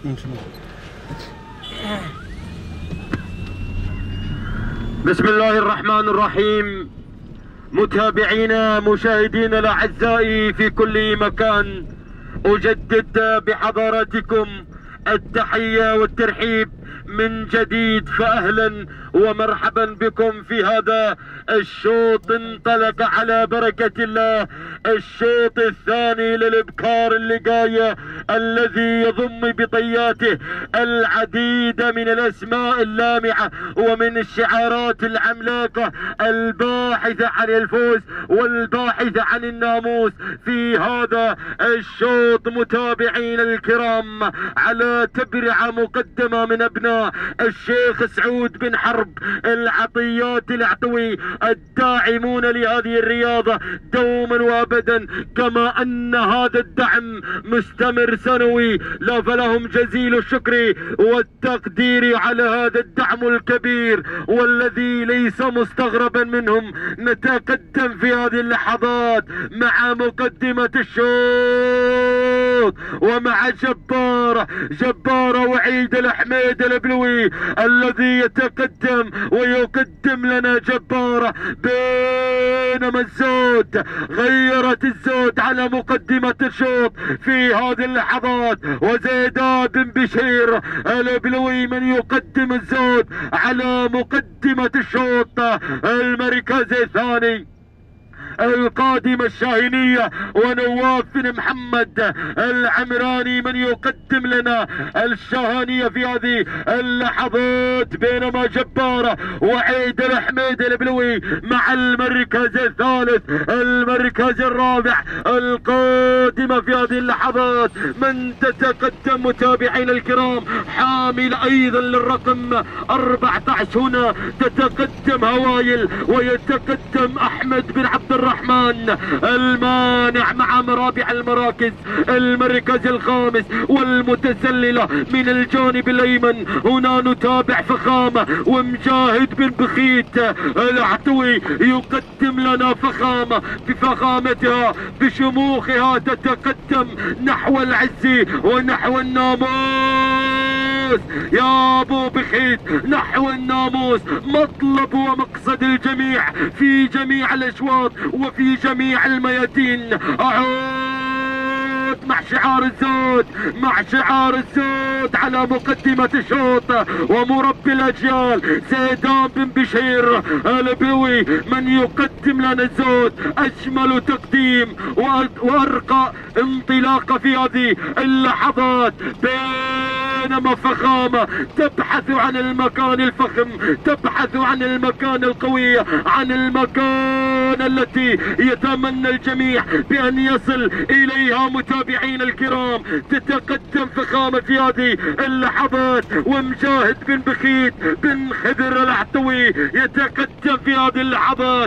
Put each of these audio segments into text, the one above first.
بسم الله الرحمن الرحيم. متابعينا مشاهدينا الاعزاء في كل مكان، اجدد بحضراتكم التحية والترحيب من جديد، فاهلا ومرحبا بكم في هذا الشوط. انطلق على بركة الله الشوط الثاني للابكار اللقاية الذي يضم بطياته العديد من الاسماء اللامعة ومن الشعارات العملاقة الباحثة عن الفوز والباحثة عن الناموس في هذا الشوط. متابعين الكرام، على تبرعة مقدمة من ابناء الشيخ سعود بن حرب العطيات العطوي الداعمون لهذه الرياضة دوما وابدا، كما ان هذا الدعم مستمر سنوي، لا فلهم جزيل الشكر والتقدير على هذا الدعم الكبير والذي ليس مستغربا منهم. نتقدم في هذه اللحظات مع مقدمة الشوط ومع جبارة وعيد الحميد البلوي الذي يتقدم ويقدم لنا جبارة، بينما الزود غيرت الزود على مقدمة الشوط في هذه اللحظات، وزيدان بن بشير البلوي من يقدم الزود على مقدمة الشوط. المركز الثاني القادمة الشاهينية ونواف بن محمد العمراني من يقدم لنا الشاهينية في هذه اللحظات، بينما جبارة وعيد الحميد البلوي مع المركز الثالث. المركز الرابع القادمة في هذه اللحظات من تتقدم متابعينا الكرام حامل ايضا للرقم 14 هنا تتقدم هوايل ويتقدم احمد بن عبد الرحمن المانع مع مرابع المراكز. المركز الخامس والمتسللة من الجانب الايمن هنا نتابع فخامة ومجاهد بن بخيت العطوي يقدم لنا فخامة بفخامتها بشموخها تتقدم نحو العز ونحو الناموس. يا ابو بخيت نحو الناموس مطلب ومقصد الجميع في جميع الاشواط وفي جميع الميادين. اعود مع شعار الزود على مقدمة الشوط ومربي الاجيال زيدان بن بشير البلوي من يقدم لنا الزود اجمل تقديم وارقى انطلاقة في هذه اللحظات، بينما فخامة تبحث عن المكان الفخم، تبحث عن المكان القوي، عن المكان التي يتمنى الجميع بأن يصل إليها. متابعين الكرام، تتقدم فخامة في هذه اللحظات ومجاهد بن بخيت بن خضر العطوي يتقدم في هذه اللحظات،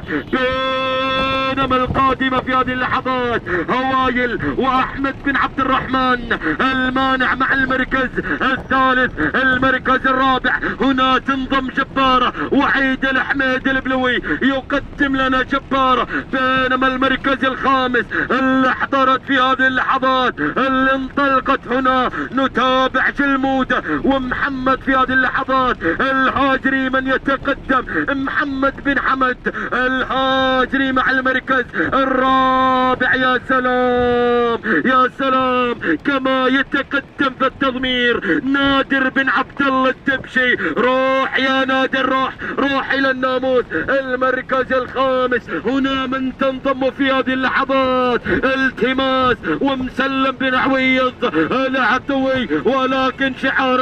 بينما القادمة في هذه اللحظات هوايل وأحمد بن عبد الرحمن المانع مع المركز الثالث. المركز الرابع هنا تنضم جبارة وعيد الحميد البلوي يقدم لنا جبارة، بينما المركز الخامس اللي احضرت في هذه اللحظات اللي انطلقت هنا نتابع جلمودة ومحمد في هذه اللحظات. الهاجري من يتقدم محمد بن حمد الهاجري مع المركز الرابع. يا سلام يا سلام كما يتقدم في التضمير نادر بن عبد الله الدبشي. روح يا نادر، روح الى الناموس. المركز الخامس هنا من تنضم في هذه اللحظات التماس ومسلم بن عويض العطوي، ولكن شعار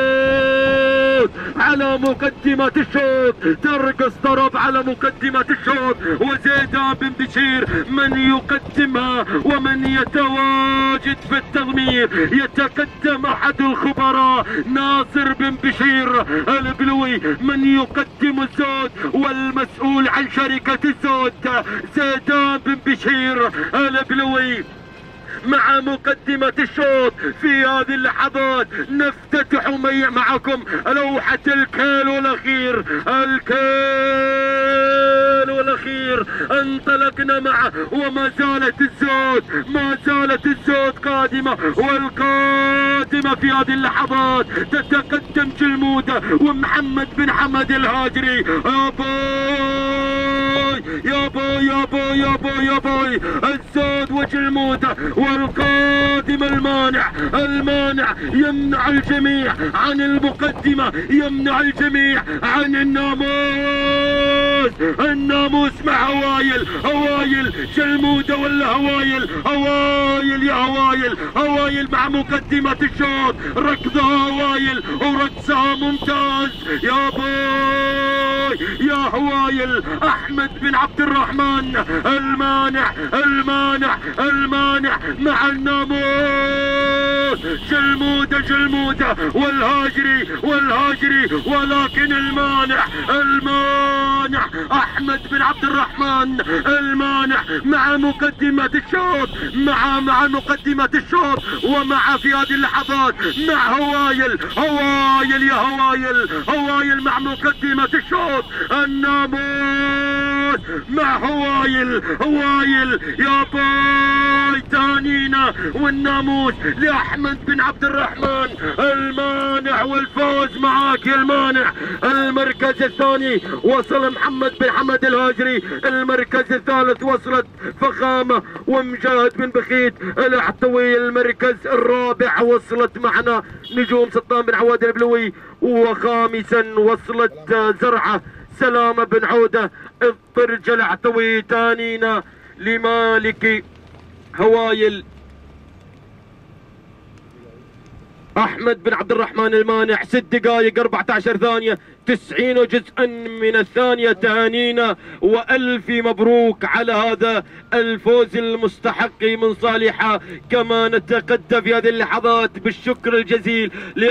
الزود على مقدمة الشوط ترقص طرب على مقدمة الشوط، وزيدان بن بشير من يقدمها ومن يتواجد في التضمير. يتقدم احد الخبراء ناصر بن بشير البلوي من يقدم الزود، والمسؤول عن شركة الزود زيدان بن بشير البلوي مع مقدمة الشوط. في هذه اللحظات نفتتح معكم لوحة الكيلو الأخير، الكيلو الثاني والاخير انطلقنا معه، وما زالت الزود، ما زالت الزود قادمة، والقادمة في هذه اللحظات تتقدم جلمودة ومحمد بن حمد الهاجري. يا باي يا باي يا باي يا باي يا باي، الزود وجلمودة، والقادم المانع، المانع يمنع الجميع عن المقدمة، يمنع الجميع عن الناموس، الناموس مع هوايل، هوايل جلمودة ولا هوايل، هوايل يا هوايل، هوايل مع مقدمة الشوط، ركضها هوايل ورقصها ممتاز. يا باي يا هوايل، احمد بن عبد الرحمن المانع، المانع، المانع مع الناموس، جلمودة جلمودة والهاجري، والهاجري، ولكن المانع، المانع احمد بن عبد الرحمن المانع مع مقدمة الشوط، مع مقدمة الشوط، ومع في هذه اللحظات مع هوايل، هوايل يا هوايل، هوايل مع مقدمة الشوط، الناموس مع هوايل، هوايل يا باي تانينا، والناموس لأحمد بن عبد الرحمن المانع، والفوز معاك يا المانع. المركز الثاني وصل محمد بن حمد الهاجري، المركز الثالث وصلت فخامة ومجاهد بن بخيت العطوي، المركز الرابع وصلت معنا نجوم سلطان بن عواد البلوي، وخامسا وصلت زرعة سلامة بن عودة الطرج العطوي، تانينا لمالك هوايل احمد بن عبد الرحمن المانع 6 دقائق 14 ثانية 90 جزءا من الثانية. تهانينا والف مبروك على هذا الفوز المستحق من صالحة. كما نتقدم في هذه اللحظات بالشكر الجزيل